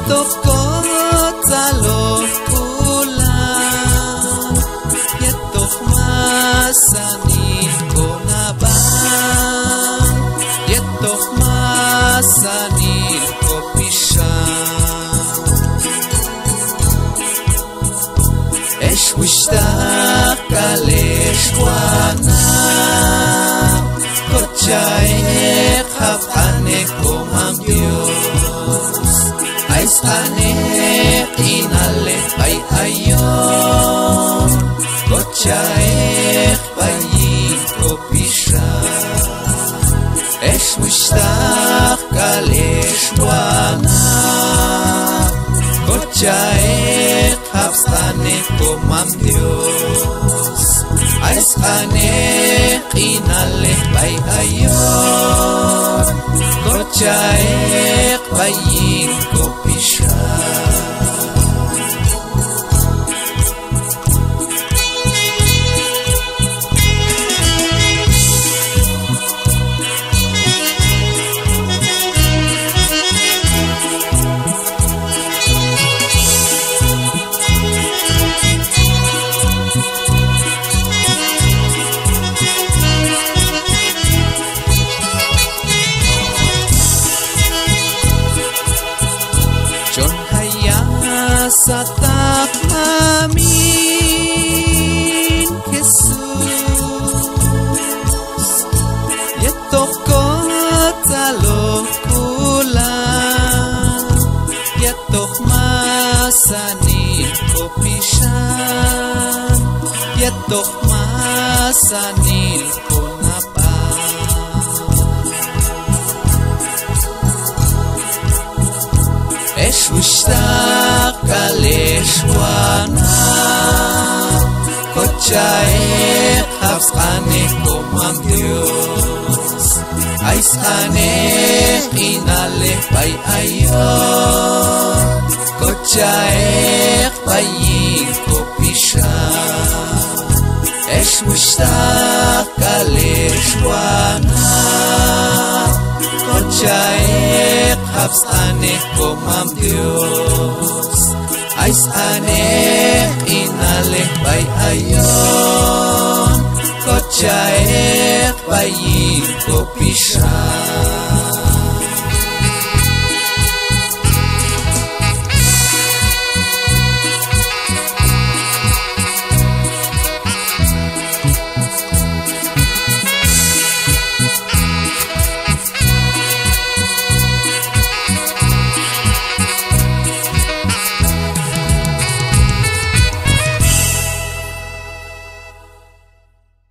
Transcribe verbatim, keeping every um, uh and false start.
יתוקות צלות כולם, יתוך מסנית קונבן, יתוך מסנית קופישן. אש ושתק אש wana, kotsaek hapanek komam Dios, aisanek inalek bay ayon, kotsaek bayin kopishan. Esh mushtaq kalesh wana, kotsaek hapanek komam Dios, aisanek inalek bay ayon, kotsaek bayin kopishan. Satak amin Jesus, yetokot zalok kulam, yetok masanit kopishan, yetok masanit konapan. Esh ushtaq kalesh wana, kotsaek hapskanek komam Dios, aisanek inalek bay ayon, kotsaek bayin kopishan. Esh mushtaq kalesh wana, kotsaek hapskanek komam Dios, aisanek inalek bay ayon, kotsaek bayin kopishan.